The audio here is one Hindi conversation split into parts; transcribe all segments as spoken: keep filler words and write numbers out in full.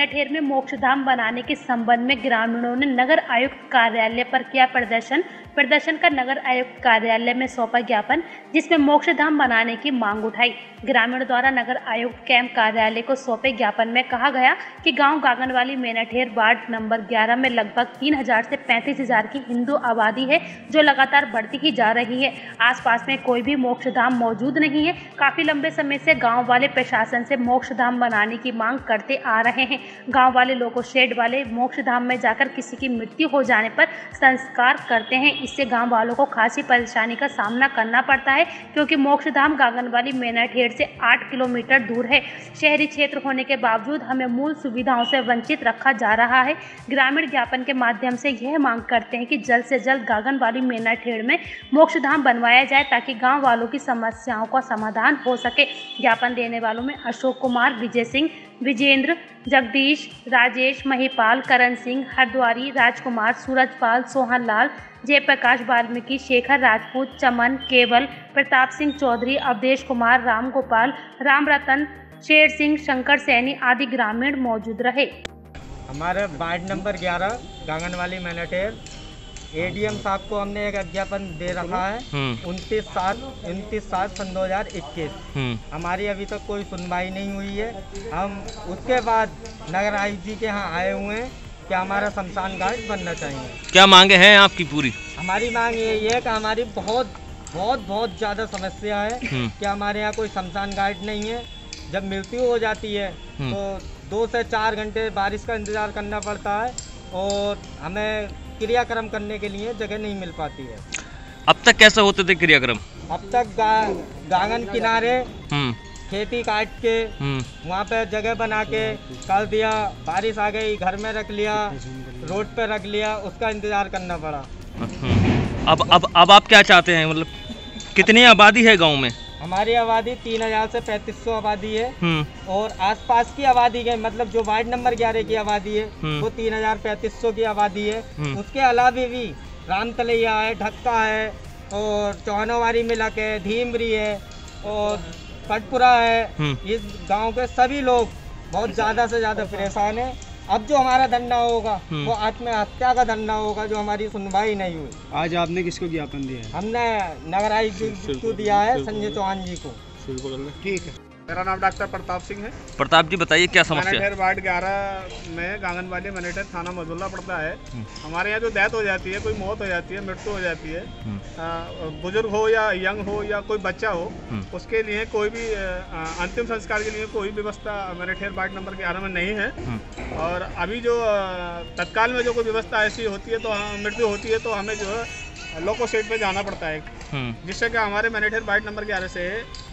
मेनाठेर में मोक्षधाम बनाने के संबंध में ग्रामीणों ने नगर आयुक्त कार्यालय पर किया प्रदर्शन। प्रदर्शन का नगर आयुक्त कार्यालय में सौंपा ज्ञापन, जिसमें मोक्षधाम बनाने की मांग उठाई। ग्रामीण द्वारा नगर आयुक्त कैंप कार्यालय को सौंपे ज्ञापन में कहा गया कि गांव गागनवाली मेनाठेर वार्ड नंबर ग्यारह में लगभग तीन हजार से पैंतीस हजार की हिंदू आबादी है, जो लगातार बढ़ती ही जा रही है। आसपास में कोई भी मोक्षधाम मौजूद नहीं है। काफी लंबे समय से गांव वाले प्रशासन से मोक्षधाम बनाने की मांग करते आ रहे हैं। गांव वाले लोगों शेड वाले मोक्षधाम में जाकर किसी की मृत्यु हो जाने पर संस्कार करते हैं। इससे गांव वालों को खासी परेशानी का सामना करना पड़ता है, क्योंकि मोक्षधाम गागनवाली मेनाठेर से आठ किलोमीटर दूर है। शहरी क्षेत्र होने के बावजूद हमें मूल सुविधाओं से वंचित रखा जा रहा है। ग्रामीण ज्ञापन के माध्यम से यह मांग करते हैं कि जल्द से जल्द गागनवाली मेनाठेर में मोक्षधाम बनवाया जाए, ताकि गांव वालों की समस्याओं का समाधान हो सके। ज्ञापन देने वालों में अशोक कुमार, विजय सिंह, विजेंद्र, जगदीश, राजेश, महिपाल, करण सिंह, हरद्वारी, राजकुमार, सूरजपाल, सोहन लाल, जयप्रकाश, वाल्मीकि, शेखर राजपूत, चमन, केवल, प्रताप सिंह चौधरी, अवधेश कुमार, राम गोपाल, राम रतन, शेर सिंह, शंकर सैनी आदि ग्रामीण मौजूद रहे। हमारे वार्ड नंबर ग्यारह गागनवाली मेनाठेर एडीएम साहब को हमने एक अज्ञापन दे रखा है उनतीस सात उनतीस सात सन दो हजार इक्कीस। हमारी अभी तक कोई सुनवाई नहीं हुई है। हम उसके बाद नगर आयुक्त जी के यहाँ आए हुए हैं कि हमारा शमशान घाट बनना चाहिए। क्या मांगे हैं आपकी पूरी? हमारी मांग यही है कि हमारी बहुत बहुत बहुत ज़्यादा समस्या है कि हमारे यहाँ कोई शमशान घाट नहीं है। जब मृत्यु हो जाती है तो दो से चार घंटे बारिश का इंतज़ार करना पड़ता है और हमें क्रियाक्रम करने के लिए जगह नहीं मिल पाती है। अब तक कैसे होते थे क्रियाक्रम? अब तक गा, गागन किनारे खेती काट के वहाँ पे जगह बना के कर दिया, बारिश आ गई घर में रख लिया, रोड पे रख लिया, उसका इंतजार करना पड़ा। अब अब अब आप क्या चाहते हैं? मतलब कितनी आबादी है गांव में? हमारी आबादी तीन हजार से पैंतीस सौ आबादी है और आसपास की आबादी के मतलब जो वार्ड नंबर ग्यारह की आबादी है वो तीन हजार पैंतीस सौ की आबादी है। उसके अलावा भी रामतलैया है, ढक्का है और चौहानोवारी मिलक है, धीमरी है और पटपुरा है। इस गांव के सभी लोग बहुत ज़्यादा से ज़्यादा परेशान है। अब जो हमारा धरना होगा वो आत्महत्या का धरना होगा, जो हमारी सुनवाई नहीं हुई। आज आपने किसको ज्ञापन दिया है? हमने नगर आयुक्त को दिया है, संजय चौहान जी को। ठीक है। मेरा नाम डॉक्टर प्रताप सिंह है। प्रताप जी बताइए क्या समस्या है? मेनाठेर वार्ड ग्यारह में गागनवाली मेनाठेर थाना मझौला पड़ता है। हमारे यहाँ जो डेथ हो जाती है, कोई मौत हो जाती है, मृत्यु हो जाती है, बुजुर्ग हो या यंग हो या कोई बच्चा हो, उसके लिए कोई भी अंतिम संस्कार के लिए कोई व्यवस्था मेनाठेर वार्ड नंबर ग्यारह में नहीं है। और अभी जो तत्काल में जो कोई व्यवस्था ऐसी होती है तो मृत्यु होती है तो हमें जो है लोको सेट पे जाना पड़ता है, जिससे कि हमारे मेनाठेर वार्ड नंबर ग्यारह से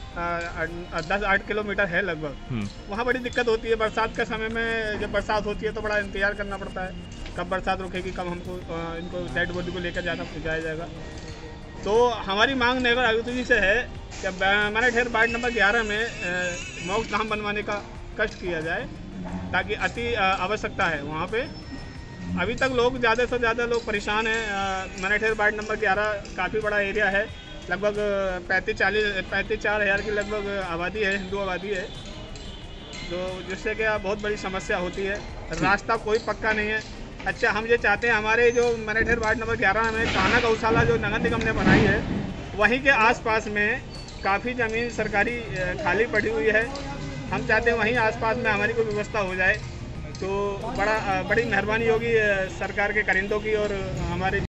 दस आठ किलोमीटर है लगभग। वहाँ बड़ी दिक्कत होती है। बरसात के समय में जब बरसात होती है तो बड़ा इंतजार करना पड़ता है, कब बरसात रुकेगी, कब हमको इनको डेड बॉडी को लेकर जाना जाया जाएगा। तो हमारी मांग नगर आयुक्त जी से है कि मेनाठेर वार्ड नंबर ग्यारह में मोक्षधाम बनवाने का कष्ट किया जाए, ताकि अति आवश्यकता है वहाँ पे। अभी तक लोग ज़्यादा से ज़्यादा लोग परेशान हैं। मेनाठेर वार्ड नंबर ग्यारह काफ़ी बड़ा एरिया है, लगभग पैंतीस चालीस पैंतीस चार हज़ार की लगभग आबादी है, हिंदू आबादी है, जो जिससे कि बहुत बड़ी समस्या होती है। रास्ता कोई पक्का नहीं है। अच्छा, हम ये चाहते हैं हमारे जो मेनाठेर वार्ड नंबर ग्यारह में कान्हा गौशाला जो नगर निगम ने बनाई है, वहीं के आसपास में काफ़ी ज़मीन सरकारी खाली पड़ी हुई है। हम चाहते हैं वहीं आसपास में हमारी कोई व्यवस्था हो जाए तो बड़ा बड़ी मेहरबानी होगी सरकार के कारिंदों की और हमारे